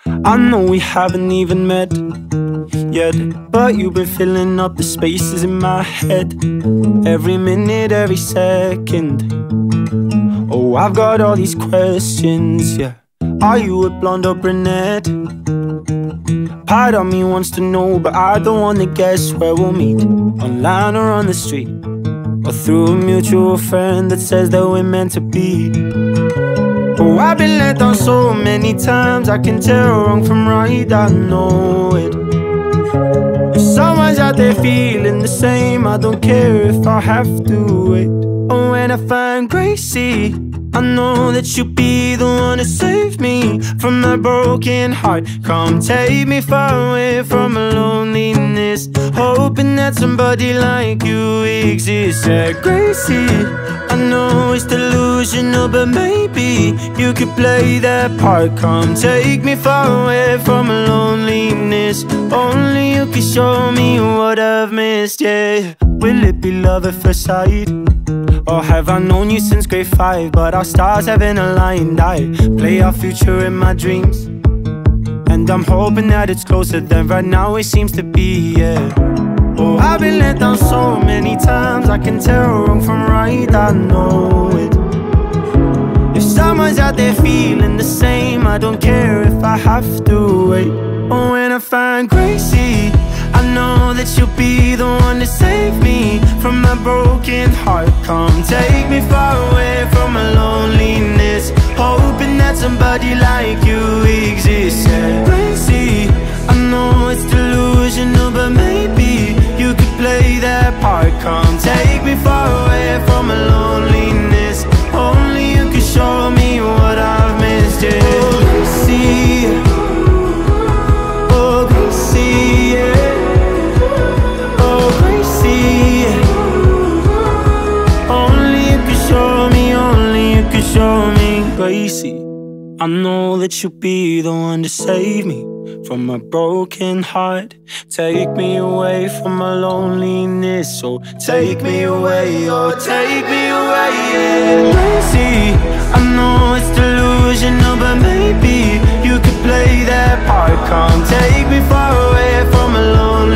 I know we haven't even met yet, but you've been filling up the spaces in my head. Every minute, every second. Oh, I've got all these questions, yeah. Are you a blonde or brunette? Part of me wants to know, but I don't wanna guess where we'll meet. Online or on the street, or through a mutual friend that says that we're meant to be. Oh, I've been let down so many times, I can tell wrong from right, I know it. If someone's out there feeling the same, I don't care if I have to wait. Oh, when I find Gracie, I know that you'll be the one to save me from my broken heart. Come take me far away from my loneliness, hoping that somebody like you exists. Yeah, Gracie, I know it's delusional, but maybe you could play that part. Come take me far away from my loneliness, only you can show me what I've missed, yeah. Will it be love at first sight? Or have I known you since grade 5, but our stars haven't aligned? I play our future in my dreams, and I'm hoping that it's closer than right now it seems to be, yeah. Oh, I've been let down so many times, I can tell wrong from right, I know it. If someone's out there feeling the same, I don't care if I have to wait. Oh, when I find Gracie, I know that you'll be the one to save me from my broken heart. Come take me far away from my loneliness, hoping that somebody like you exists. Yeah, Gracie, I know it's delusional, but maybe you could play that part. Come take me far away from my loneliness, only you can show me what I've missed. Yeah, Gracie, oh Gracie, yeah. Show me, Gracie, I know that you'll be the one to save me from my broken heart. Take me away from my loneliness, so take me away, oh take me away, yeah. Gracie, I know it's delusional, but maybe you could play that part. Come take me far away from my loneliness,